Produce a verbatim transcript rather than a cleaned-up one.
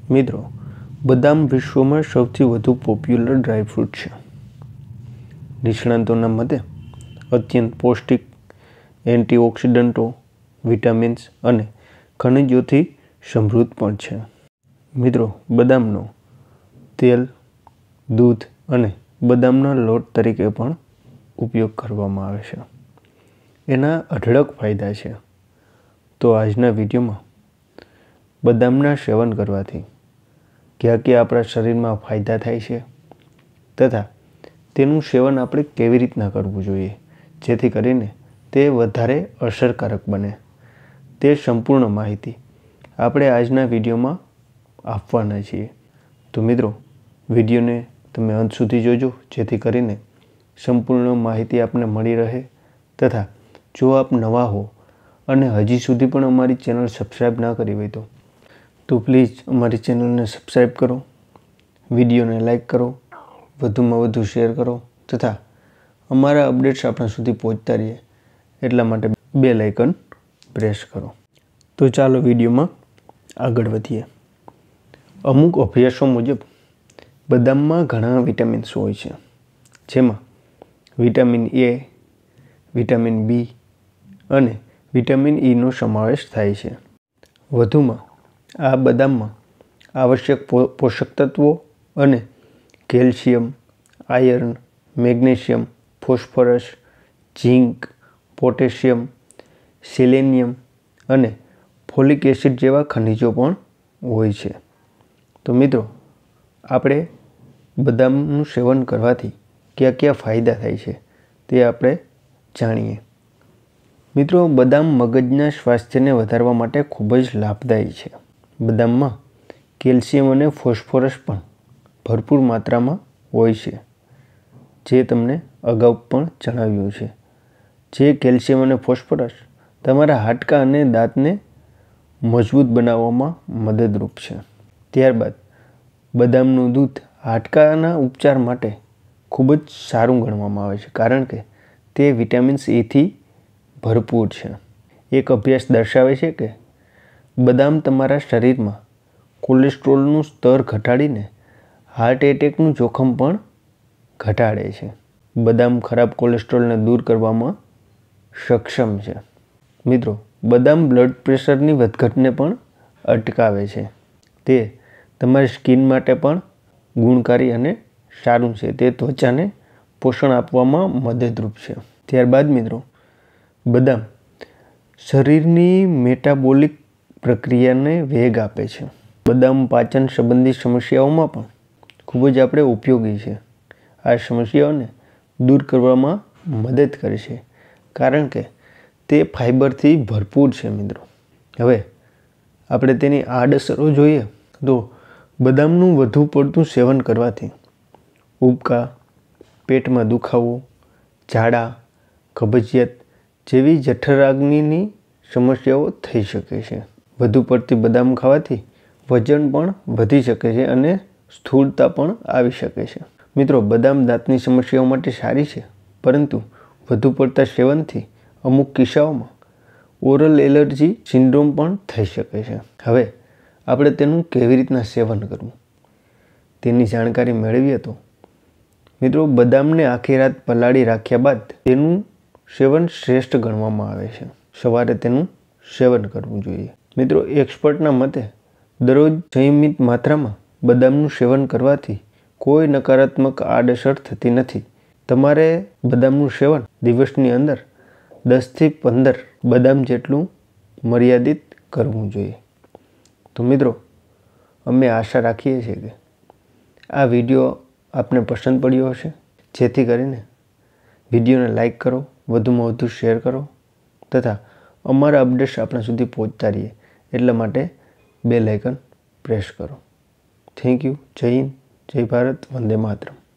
મિત્રો, બદામ વિશ્વમાં સૌથી વધુ પોપ્યુલર ડ્રાયફ્રૂટ છે. નિષ્ણાતોના મતે અત્યંત પૌષ્ટિક, એન્ટીઓક્સિડન્ટો, વિટામિન્સ અને ખનિજોથી સમૃદ્ધ પણ છે. મિત્રો, બદામનો તેલ, દૂધ અને બદામના લોટ તરીકે પણ ઉપયોગ કરવામાં આવે છે. એના અઢળક ફાયદા છે. તો આજના વિડીયોમાં બદામના સેવન કરવાથી ક્યાં ક્યાં આપણા શરીરમાં ફાયદા થાય છે તથા તેનું સેવન આપણે કેવી રીતના કરવું જોઈએ જેથી કરીને તે વધારે અસરકારક બને, તે સંપૂર્ણ માહિતી આપણે આજના વિડીયોમાં આપવાના છીએ. તો મિત્રો, વિડીયોને તમે અંત સુધી જોજો જેથી કરીને સંપૂર્ણ માહિતી આપને મળી રહે તથા જો આપ નવા હો અને હજી સુધી પણ અમારી ચેનલ સબસ્ક્રાઈબ ના કરી હોય તો તો પ્લીઝ અમારી ચેનલને સબસ્ક્રાઈબ કરો, વિડીયોને લાઈક કરો, વધુમાં વધુ શેર કરો તથા અમારા અપડેટ્સ આપણા સુધી પહોંચતા રહે એટલા માટે બેલ આઇકન પ્રેસ કરો. તો ચાલો વિડીયોમાં આગળ વધીએ. અમુક અભ્યાસો મુજબ બદામમાં ઘણા વિટામિન્સ હોય છે, જેમાં વિટામિન એ, વિટામિન બી અને વિટામિન ઈનો સમાવેશ થાય છે. વધુમાં આ બદામમાં આવશ્યક પોષક તત્વો અને calcium, iron, magnesium, phosphorus, zinc, potassium, selenium અને ફોલિક એસિડ જેવા ખનિજો પણ હોય છે. તો મિત્રો, આપણે બદામનું સેવન કરવાથી કયા કયા ફાયદા થાય છે તે આપણે જાણીએ. મિત્રો, બદામ મગજના સ્વાસ્થ્યને વધારવા માટે ખૂબ જ લાભદાયી છે. બદામમાં કેલ્શિયમ અને ફોસ્ફરસ પણ ભરપૂર માત્રામાં હોય છે, જે તમને અગાઉ પણ જણાવ્યું છે. જે કેલ્શિયમ અને ફોસ્ફરસ તમારા હાડકાં અને દાંતને મજબૂત બનાવવામાં મદદરૂપ છે. ત્યારબાદ બદામનું દૂધ હાડકાના ઉપચાર માટે ખૂબ જ સારું ગણવામાં આવે છે, કારણ કે તે વિટામિન્સ એથી ભરપૂર છે. એક અભ્યાસ દર્શાવે છે કે બદામ તમારા શરીરમાં કોલેસ્ટ્રોલનું સ્તર ઘટાડીને હાર્ટ એટેકનું જોખમ પણ ઘટાડે છે. બદામ ખરાબ કોલેસ્ટ્રોલને દૂર કરવામાં સક્ષમ છે. મિત્રો, બદામ બ્લડ પ્રેશરની વધઘટને પણ અટકાવે છે. તે તમારી સ્કિન માટે પણ ગુણકારી અને સારું છે. તે ત્વચાને પોષણ આપવામાં મદદરૂપ છે. ત્યારબાદ મિત્રો, બદામ શરીરની મેટાબોલિક પ્રક્રિયાને વેગ આપે છે. બદામ પાચન સંબંધી સમસ્યાઓમાં પણ ખૂબ જ આપણે ઉપયોગી છે. આ સમસ્યાઓને દૂર કરવામાં મદદ કરે છે, કારણ કે તે ફાઇબરથી ભરપૂર છે. મિત્રો, હવે આપણે તેની આડઅસરો જોઈએ તો બદામનું વધુ પડતું સેવન કરવાથી ઉબકા, પેટમાં દુખાવો, ઝાડા, કબજિયાત જેવી જઠરાગ્નિની સમસ્યાઓ થઈ શકે છે. વધુ પડતી બદામ ખાવાથી વજન પણ વધી શકે છે અને સ્થૂળતા પણ આવી શકે છે. મિત્રો, બદામ દાંતની સમસ્યાઓ માટે સારી છે, પરંતુ વધુ પડતા સેવનથી અમુક કિસ્સાઓમાં ઓરલ એલર્જી સિન્ડ્રોમ પણ થઈ શકે છે. હવે આપણે તેનું કેવી રીતના સેવન કરવું તેની જાણકારી મેળવીએ તો મિત્રો, બદામને આખી રાત પલાળી રાખ્યા બાદ તેનું સેવન શ્રેષ્ઠ ગણવામાં આવે છે. સવારે તેનું સેવન કરવું જોઈએ. મિત્રો, એક્સપર્ટના મતે દરરોજ સંયમિત માત્રામાં બદામનું સેવન કરવાથી કોઈ નકારાત્મક આડઅસર થતી નથી. તમારે બદામનું સેવન દિવસની અંદર દસથી પંદર બદામ જેટલું મર્યાદિત કરવું જોઈએ. તો મિત્રો, અમે આશા રાખીએ છીએ કે આ વિડીયો આપને પસંદ પડ્યો હશે, જેથી કરીને વિડીયોને લાઈક કરો, વધુમાં વધુ શેર કરો તથા અમારા અપડેટ્સ આપણા સુધી પહોંચતા રહીએ એટલા માટે બેલ આઇકન પ્રેસ કરો. Thank you. જય હિન્દ, જય ભારત, વંદે માતરમ.